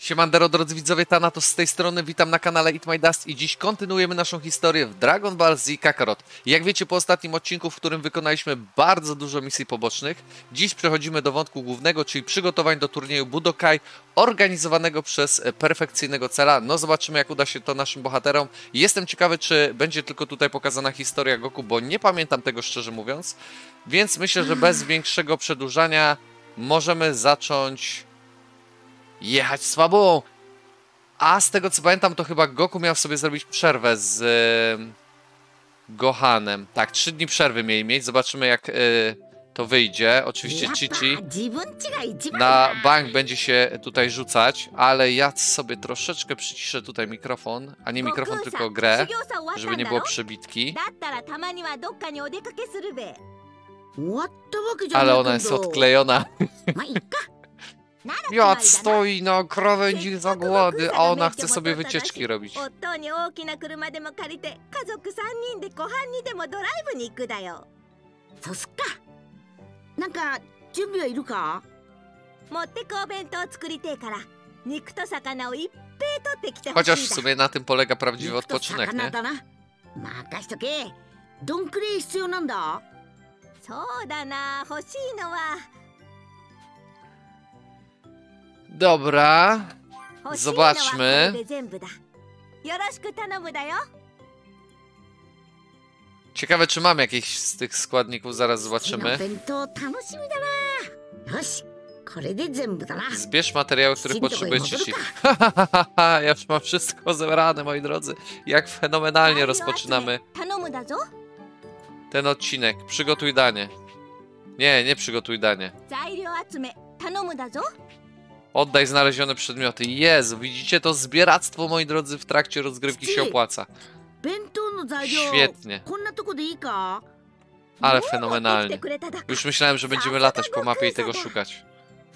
Siemandero, drodzy widzowie, Thanatos z tej strony, witam na kanale Eat My Dust i dziś kontynuujemy naszą historię w Dragon Ball Z Kakarot. Jak wiecie po ostatnim odcinku, w którym wykonaliśmy bardzo dużo misji pobocznych, dziś przechodzimy do wątku głównego, czyli przygotowań do turnieju Budokai organizowanego przez perfekcyjnego Cella. No zobaczymy, jak uda się to naszym bohaterom. Jestem ciekawy, czy będzie tylko tutaj pokazana historia Goku, bo nie pamiętam tego, szczerze mówiąc. Więc myślę, że bez większego przedłużania możemy zacząć jechać z fabułą. A z tego co pamiętam, to chyba Goku miał sobie zrobić przerwę z Gohanem. Tak, 3 dni przerwy mieli mieć. Zobaczymy, jak to wyjdzie. Oczywiście Chi-Chi na bank będzie się tutaj rzucać, ale ja sobie troszeczkę przyciszę tutaj mikrofon, a nie mikrofon, tylko grę, żeby nie było przebitki. Ale ona jest odklejona. Jad stoi na krawędzi zagłady, a ona chce sobie wycieczki robić. Chociaż w sumie na tym polega prawdziwy odpoczynek, nie? Dobra, zobaczmy. Ciekawe, czy mam jakieś z tych składników, zaraz zobaczymy. Zbierz materiały, których potrzebuje Chi-Chi. Ja już mam wszystko zebrane, moi drodzy. Jak fenomenalnie rozpoczynamy ten odcinek. Przygotuj danie. Nie przygotuj danie. Oddaj znalezione przedmioty. Jezu, widzicie, to zbieractwo, moi drodzy, w trakcie rozgrywki się opłaca. Świetnie. Ale fenomenalnie. Już myślałem, że będziemy latać po mapie i tego szukać.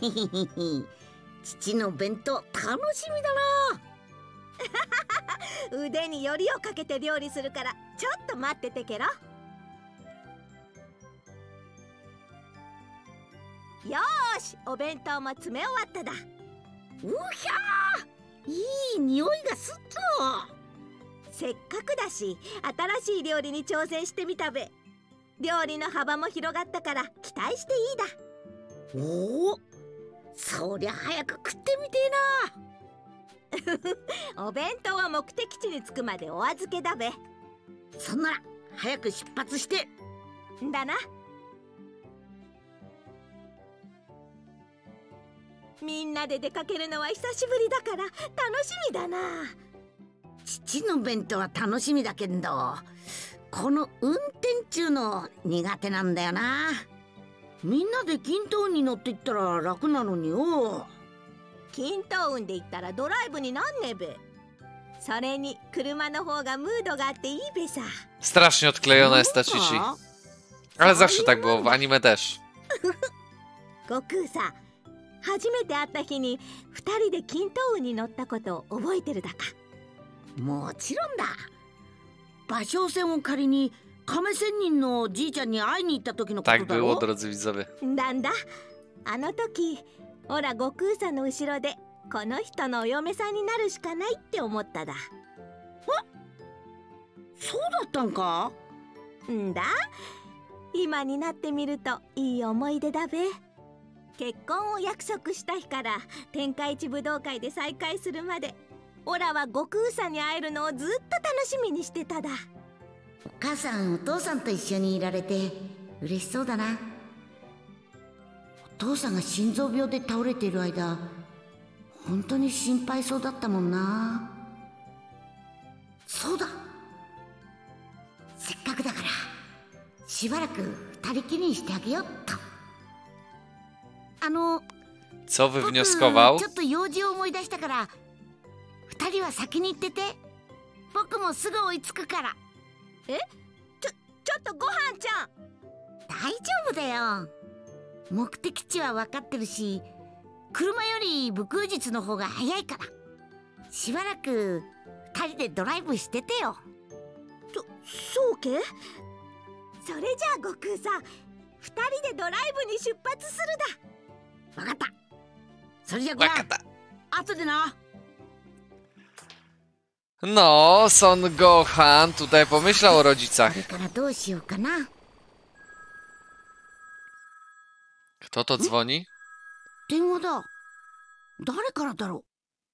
Strasznie odklejona jest ta Chi-Chi. Ale zawsze tak było, w anime też. Tak było, drodzy widzowie. Co wywnioskował? 後でな。 No, Son Gohan tutaj pomyślał o rodzicach. これからどうしようかな。 Kto to dzwoni? 電話だ。誰からだろ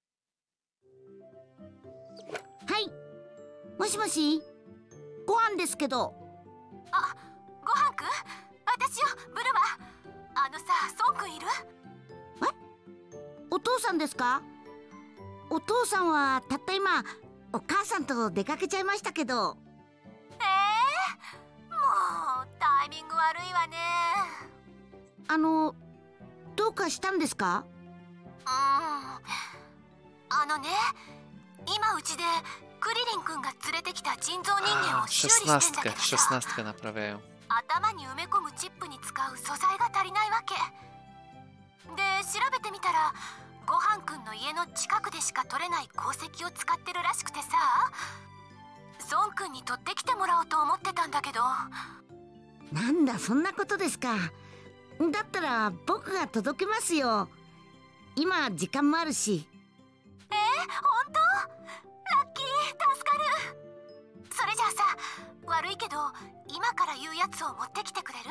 う。はい。もしもし。ご飯ですけど。 あ、ご飯くん？私よ、ブルマ。あのさ、ソンくんいる？ お父さんですか？お父さんはたった今お母さんと出かけちゃいましたけど。 もうタイミング悪いわね。 どうかしたんですか？ ね、今うちでクリリンくんが連れてきた人造人間を修理してんだけどさ、 16naprawiają. 頭に埋め込むチップに使う素材が足りないわけで、調べてみたらごはんくんの家の近くでしか取れない鉱石を使ってるらしくてさ、ソンくんに取ってきてもらおうと思ってたんだけど。 なんだ、そんなことですか。だったら僕が届けますよ。今時間もあるし。 本当？ラッキー、助かる。それじゃあさ、悪いけど今から言うやつを持ってきてくれる？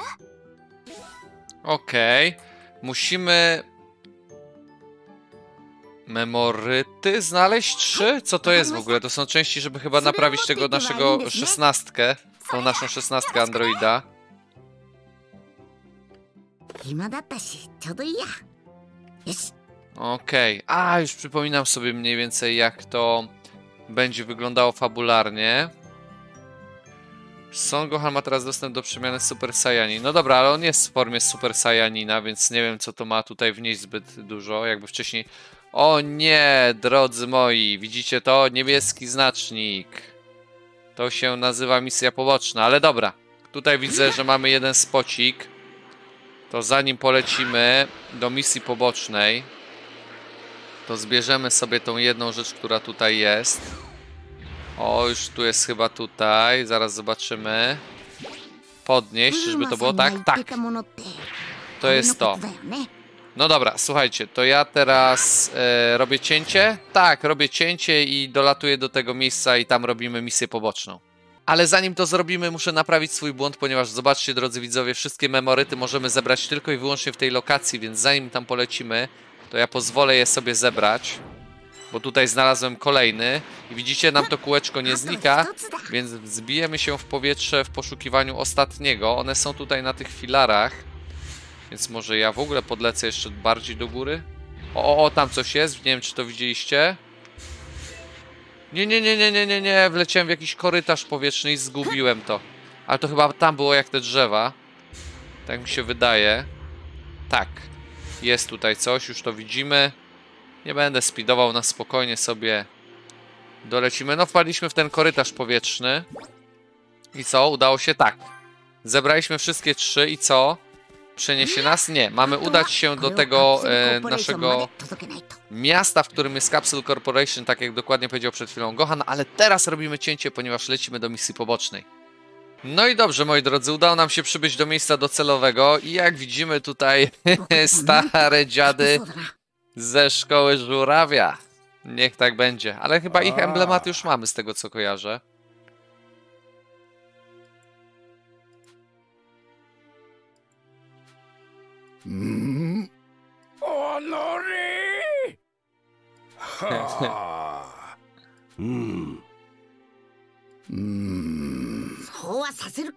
Okej. Musimy memoryty znaleźć 3? Co to jest w ogóle? To są części, żeby chyba naprawić tego naszego 16, tą naszą 16 androida. 暇だったし、ちょうどいいや。よし。 Okej. A, już przypominam sobie mniej więcej, jak to będzie wyglądało fabularnie. Son Gohan ma teraz dostęp do przemiany Super Saiyanin. No dobra, ale on jest w formie Super Saiyanina, więc nie wiem, co to ma tutaj wnieść zbyt dużo. Jakby wcześniej... O nie, drodzy moi, widzicie to? Niebieski znacznik. To się nazywa misja poboczna, ale dobra. Tutaj widzę, że mamy jeden spocik. To zanim polecimy do misji pobocznej, to zbierzemy sobie tą jedną rzecz, która tutaj jest. O, już tu jest chyba tutaj. Zaraz zobaczymy. Podnieść, czyżby to było tak? Tak. To jest to. No dobra, słuchajcie, to ja teraz robię cięcie. Tak, robię cięcie i dolatuję do tego miejsca i tam robimy misję poboczną. Ale zanim to zrobimy, muszę naprawić swój błąd, ponieważ zobaczcie, drodzy widzowie, wszystkie memoryty możemy zebrać tylko i wyłącznie w tej lokacji, więc zanim tam polecimy, to ja pozwolę je sobie zebrać. Bo tutaj znalazłem kolejny i widzicie, nam to kółeczko nie znika, więc wzbijemy się w powietrze w poszukiwaniu ostatniego. One są tutaj na tych filarach, więc może ja w ogóle podlecę jeszcze bardziej do góry. O, tam coś jest, nie wiem, czy to widzieliście. Nie, wleciałem w jakiś korytarz powietrzny i zgubiłem to. Ale to chyba tam było jak te drzewa. Tak mi się wydaje. Tak, jest tutaj coś, już to widzimy. Nie będę speedował, na spokojnie sobie dolecimy. No, wpadliśmy w ten korytarz powietrzny. I co? Udało się? Tak. Zebraliśmy wszystkie 3 i co? Przeniesie nas? Nie. Mamy udać się do tego naszego miasta, w którym jest Capsule Corporation, tak jak dokładnie powiedział przed chwilą Gohan, ale teraz robimy cięcie, ponieważ lecimy do misji pobocznej. No i dobrze, moi drodzy, udało nam się przybyć do miejsca docelowego i jak widzimy tutaj stare dziady ze szkoły żurawia. Niech tak będzie. Ale chyba ich emblematy już mamy, z tego co kojarzę. Honory! Ha! そうはさせるか。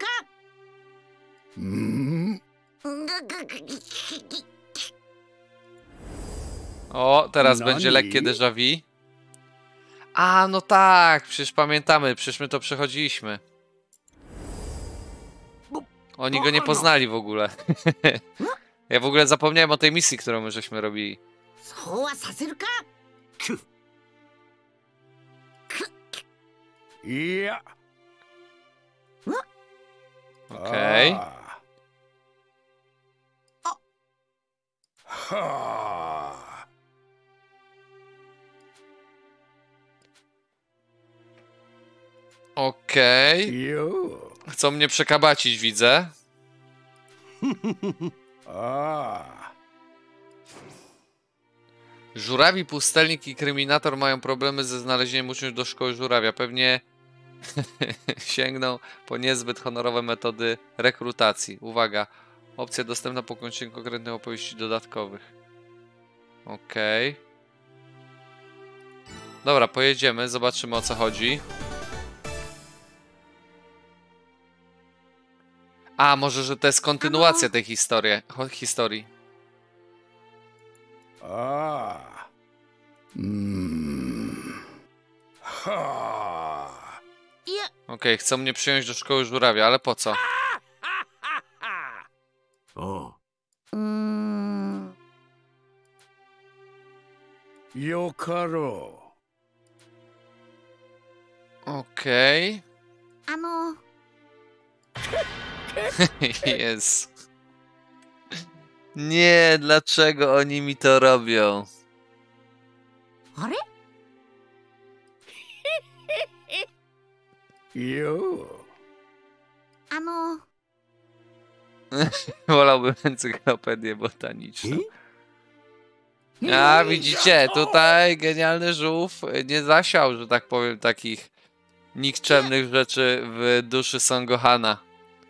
O, teraz Nani? będzie lekkie déjà vu. A, no tak, przecież pamiętamy, przecież my to przechodziliśmy. Oni go nie poznali w ogóle. Ja w ogóle zapomniałem o tej misji, którą my żeśmy robili. そうはさせるか。 いや。 Okej. はあ。 Okej. よ。 Chcą mnie przekabacić, widzę. ああ。 Żurawi, pustelnik i kryminator mają problemy ze znalezieniem uczniów do szkoły żurawia. Pewnie sięgną po niezbyt honorowe metody rekrutacji. Uwaga, opcja dostępna po ukończeniu konkretnych opowieści dodatkowych. Okej. Dobra, pojedziemy, zobaczymy o co chodzi. A, może, że to jest kontynuacja tej historii. Ah. Ha. いや Okej, chcą mnie przyjąć do szkoły żurawia, ale po co? おうーんうよかろ Okej. あの Jest. Nie, dlaczego oni mi to robią? あれうよあの Wolałbym encyklopedię botaniczną. A widzicie, tutaj genialny żółw nie zasiał, że tak powiem, takich nikczemnych rzeczy w duszy Son Gohana.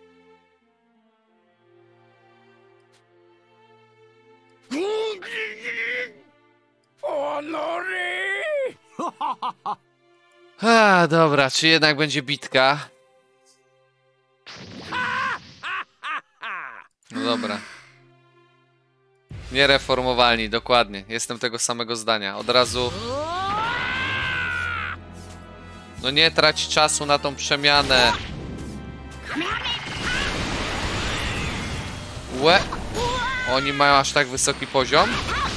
A, dobra, czy jednak będzie bitka? No dobra. Niereformowalni, dokładnie. Jestem tego samego zdania. Od razu... No nie trać czasu na tą przemianę. Łe! Oni mają aż tak wysoki poziom?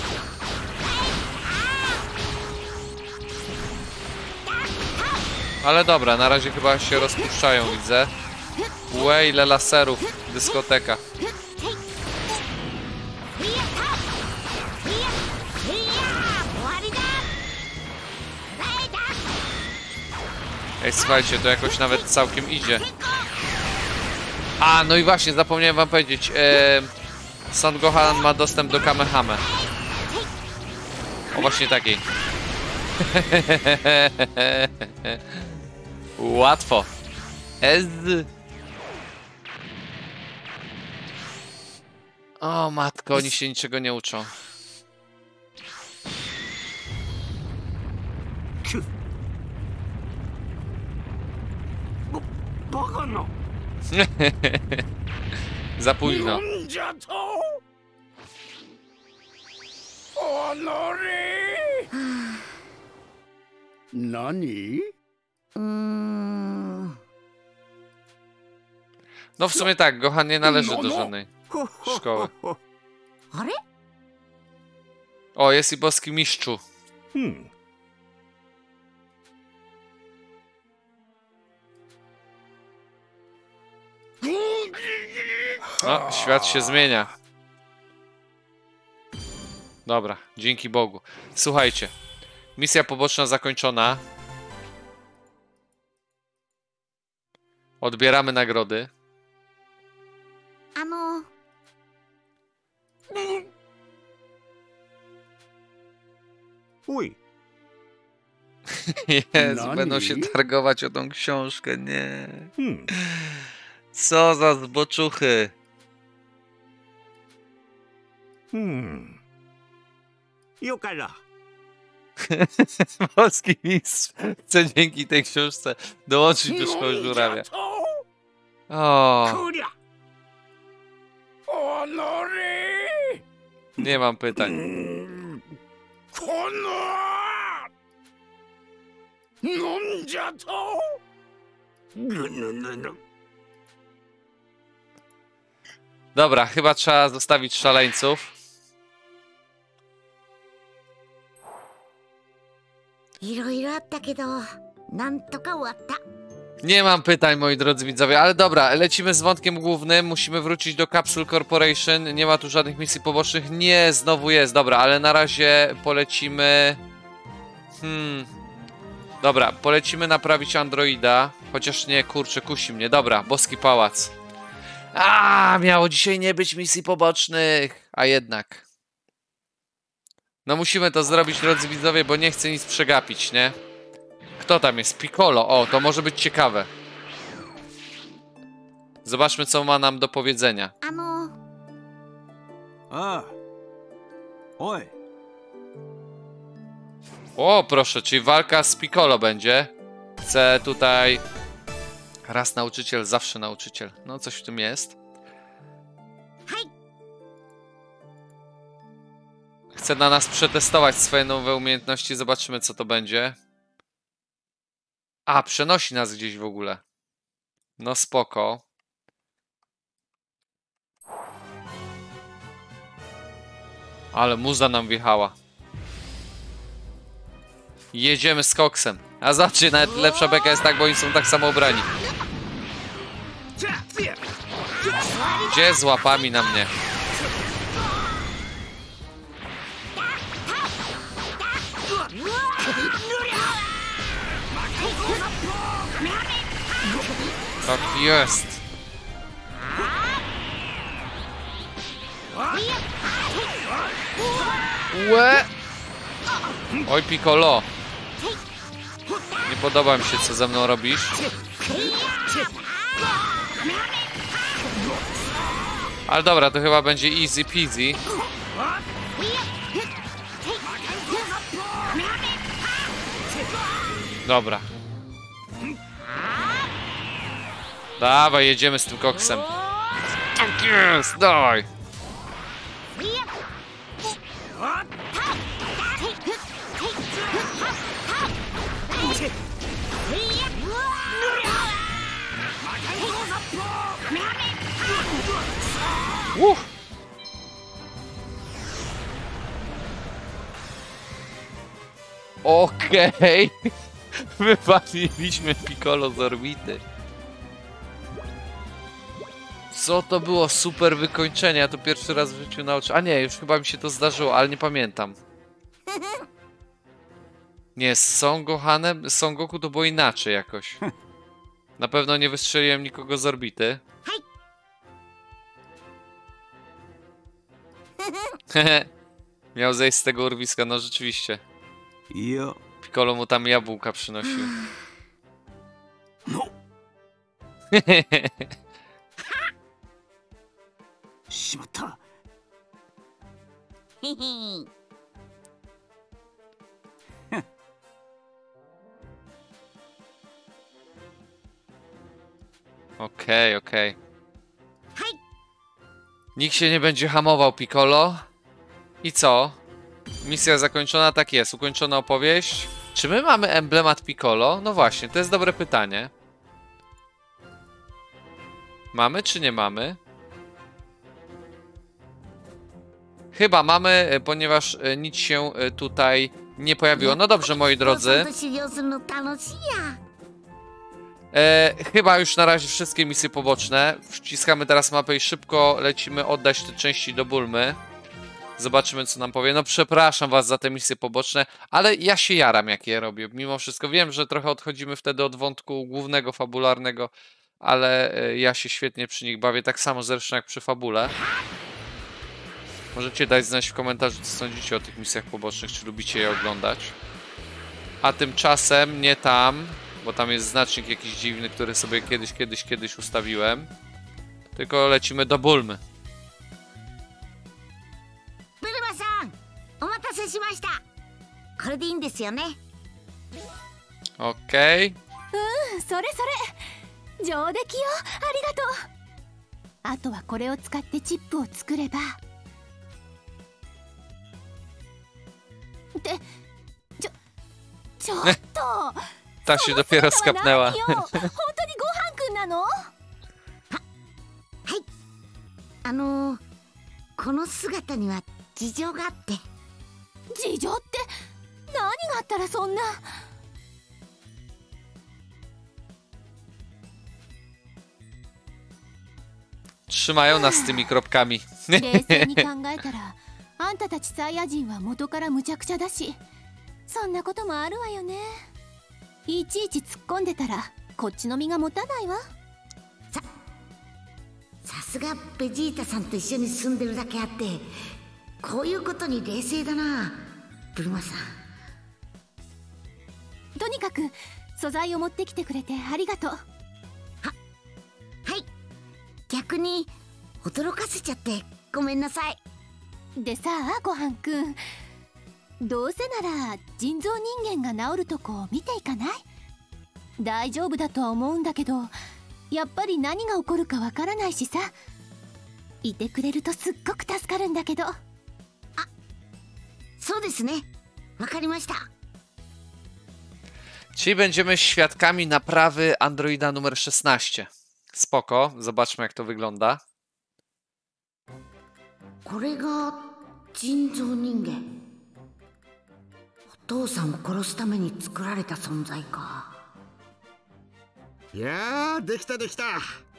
Ale dobra, na razie chyba się rozpuszczają, widzę. Łe, ile laserów. Dyskoteka. Ej, słuchajcie, to jakoś nawet całkiem idzie. A, no i właśnie, zapomniałem wam powiedzieć. Son Gohan ma dostęp do Kamehame. O, właśnie takiej. Łatwo. O matko, oni się niczego nie uczą. Za późno. なんじゃとおのれ何うーん No w sumie tak, Gohan nie należy do żadnej szkoły. あれ O, jest i boski mistrzu. O, świat się zmienia. Dobra, dzięki Bogu. Słuchajcie, misja poboczna zakończona. Odbieramy nagrody. あのおい Jezu, Nani? będą się targować o tą książkę, nie. Co za zboczuchy. Jokara. Polski mistrz chce dzięki tej książce dołączyć do szkoły żurawia. O, こりゃおのれ nie mam pytań. このなんじゃとぐぬぬぬ Dobra, chyba trzeba zostawić szaleńców. いろいろあったけどなんとか終わった Nie mam pytań, moi drodzy widzowie, ale dobra, lecimy z wątkiem głównym. Musimy wrócić do Capsule Corporation. Nie ma tu żadnych misji pobocznych. Nie, znowu jest, dobra, ale na razie polecimy... Dobra, polecimy naprawić androida. Chociaż nie, kurczę, kusi mnie. Dobra, boski pałac. A, miało dzisiaj nie być misji pobocznych. A jednak. No musimy to zrobić, drodzy widzowie, bo nie chcę nic przegapić, nie? Kto tam jest? Piccolo. O, to może być ciekawe. Zobaczmy, co ma nam do powiedzenia. A. Oj. O, proszę, czyli walka z Piccolo będzie. Chcę tutaj... Raz nauczyciel, zawsze nauczyciel. No, coś w tym jest. Chce na nas przetestować swoje nowe umiejętności. Zobaczymy, co to będzie. A, przenosi nas gdzieś w ogóle. No spoko. Ale muza nam wjechała. Jedziemy z koksem. A zobaczcie, nawet lepsza beka jest tak, bo oni są tak samo ubrani. Gdzie z łapami na mnie? Tak jest. Łe! Oj, Piccolo. Nie podoba mi się, co ze mną robisz. Ale dobra, to chyba będzie easy peasy. Dobra. Dawaj, jedziemy z tym koksem. Tak jest, dawaj. Okej. Wypaliliśmy Piccolo z orbity. Co to było? Super wykończenie. Ja to pierwszy raz w życiu nauczyłem. A nie, już chyba mi się to zdarzyło, ale nie pamiętam. Nie, z Son Gohanem, Son Goku to było inaczej jakoś. Na pewno nie wystrzeliłem nikogo z orbity. Miał zejść z tego urwiska, no rzeczywiście. Piccolo mu tam jabłka przynosił. No. Shimatta. Okej, okej. Nikt się nie będzie hamował, Piccolo. I co? Misja zakończona, tak jest. Ukończona opowieść. Czy my mamy emblemat Piccolo? No właśnie, to jest dobre pytanie. Mamy czy nie mamy? Chyba mamy, ponieważ nic się tutaj nie pojawiło. No dobrze, moi drodzy. Chyba już na razie wszystkie misje poboczne. Wciskamy teraz mapę i szybko lecimy oddać te części do Bulmy. Zobaczymy, co nam powie. No przepraszam was za te misje poboczne, ale ja się jaram, jak je robię. Mimo wszystko wiem, że trochę odchodzimy wtedy od wątku głównego, fabularnego, ale ja się świetnie przy nich bawię, tak samo zresztą jak przy fabule. Możecie dać znać w komentarzu, co sądzicie o tych misjach pobocznych, czy lubicie je oglądać. A tymczasem nie tam, bo tam jest znacznik jakiś dziwny, który sobie kiedyś ustawiłem. Tylko lecimy do Bulmy. Okej. それそれ上出来よ。ありがとう。あとはこれを使ってチップを作れば。ってちょっと Ta się dopiero skapnęła. 本当にごはんくんなの？ この姿には事情があって。 事情って何があったらそんな。 Trzymają nas z tymi kropkami. 冷静に考えたらあんたたちサイヤ人は元から無茶苦茶だし、そんなこともあるわよね。いちいち突っ込んでたらこっちの身が持たないわ。 さすがベジータさんと一緒に住んでるだけあって、こういうことに冷静だな。 とります。 とにかく素材を持ってきてくれてありがとう。 はい。逆に驚かせちゃってごめんなさい。 でさあごはんくん、どうせなら人造人間が治るとこを見ていかない？大丈夫だとは思うんだけど、やっぱり何が起こるかわからないしさ。いてくれるとすっごく助かるんだけど。 そうですね。わかりました。 Czyli będziemy świadkami naprawy Androida numer 16. Spoko, zobaczmy jak to wygląda. これが人造人間。お父さんを殺すために作られた存在か。 いやー、できたできた。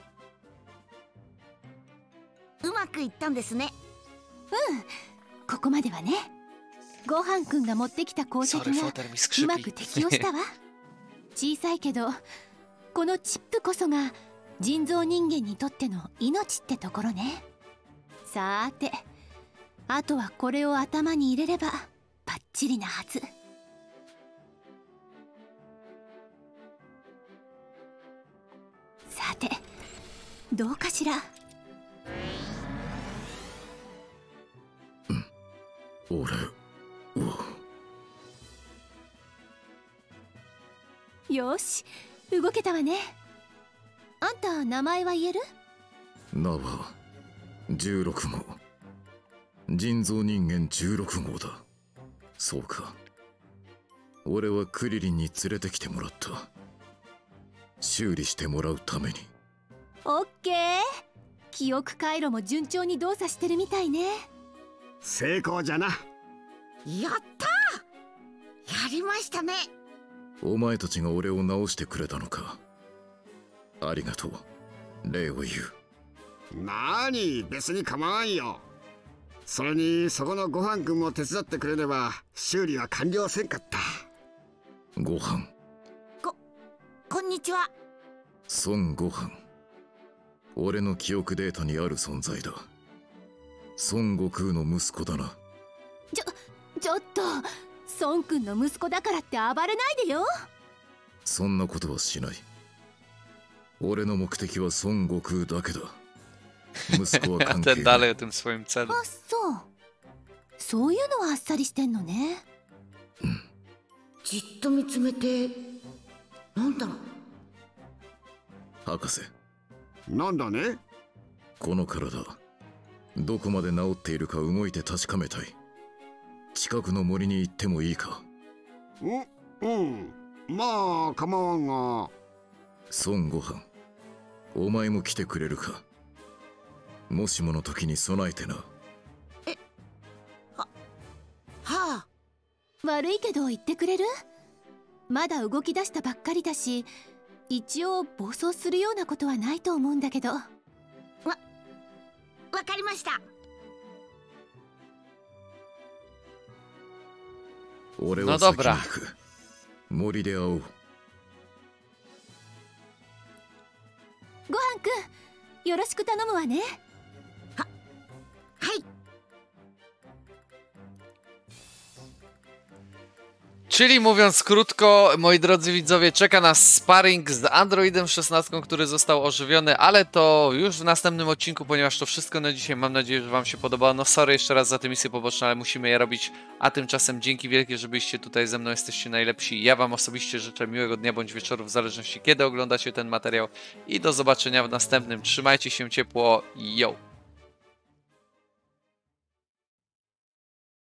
うまくいったんですね。 ここまではね。ごはんくんが持ってきた鉱石がうまく適応したわ。小さいけどこのチップこそが人造人間にとっての命ってところね。さーて、あとはこれを頭に入れればバッチリなはず。さてどうかしら。 俺よし、動けたわね。あんた名前は言える？ 名は16号。人造人間16号だ。そうか。俺はクリリンに連れてきてもらった。修理してもらうために。 オッケー。記憶回路も順調に動作してるみたいね。 成功じゃな。 やったー、やりましたね。 お前たちが俺を直してくれたのか。ありがとう。礼を言う。 なに、別に構わんよ。それにそこのごはんくんも手伝ってくれれば修理は完了せんかった。 ごはん。 こんにちは。 孫悟飯。俺の記憶データにある存在だ。孫悟空の息子だな。 ちょっと、孫くんの息子だからって暴れないでよ。 そんなことはしない。俺の目的は孫悟空だけだ。息子は関係ない。 dalej o tym swoim celu. あ、そう。そういうのはあっさりしてんのね。 じっと見つめて、なんだろう。 博士。 なんだね。 この体、どこまで治っているか動いて確かめたい。近くの森に行ってもいいか。 うん、まあ構わんが。 孫悟飯、お前も来てくれるか。もしもの時に備えてな。 はあ。 悪いけど言ってくれる？まだ動き出したばっかりだし、一応暴走するようなことはないと思うんだけど。 わかりました。 俺は先に行く。森で会おう。 ごはんくん、よろしく頼むわね。 はい。 Czyli mówiąc krótko, moi drodzy widzowie, czeka nas sparring z Androidem 16, który został ożywiony, ale to już w następnym odcinku, ponieważ to wszystko na dzisiaj. Mam nadzieję, że wam się podobało. No sorry jeszcze raz za te misje poboczne, ale musimy je robić, a tymczasem dzięki wielkie, że byliście tutaj ze mną, jesteście najlepsi. Ja wam osobiście życzę miłego dnia bądź wieczoru, w zależności kiedy oglądacie ten materiał i do zobaczenia w następnym. Trzymajcie się ciepło, yo!